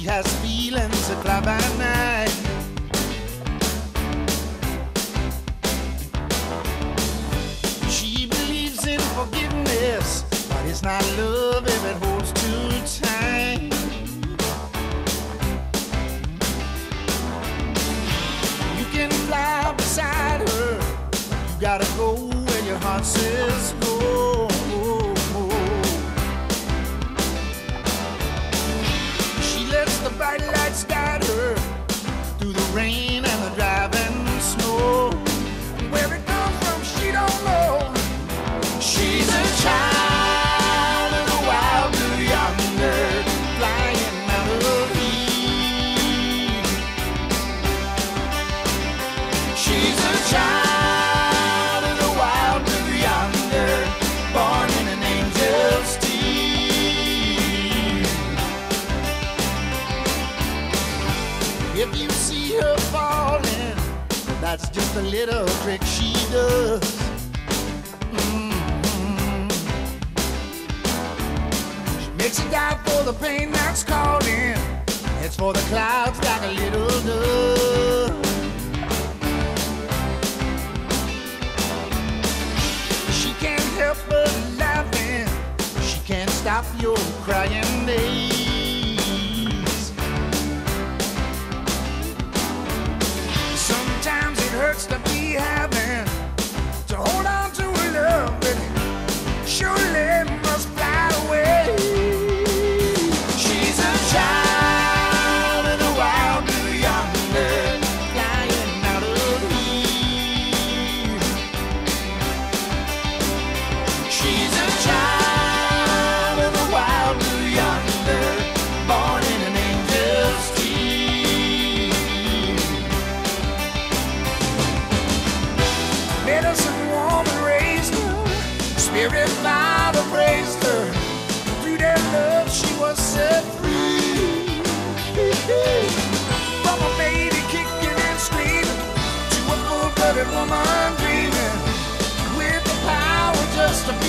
has feelings that fly by night. She believes in forgiveness, but it's not love if it holds too tight. You can fly beside her, you gotta go where your heart says go. She lets the bright lights guide her through the rain and the driving snow. Where it comes from, she don't know. She's a child of the wild blue yonder, flying out of heat. She's a child of the wild blue yonder, born in an angel's teeth. If you see her falling, that's just a little trick she does. She makes you die for the pain that's calling. It's for the clouds like a little dove. She can't help but laughing. She can't stop your crying days. Sometimes it hurts to be having to hold on to a love that surely must fly away. She's a child of the wild blue yonder, flying out of heat. She's a child of the wild blue yonder, born in an angel's teeth. Medicine woman raised her, spirit father praised her. Through their love she was set free. From a baby kicking and screaming to a full-blooded woman dreaming with the power just to be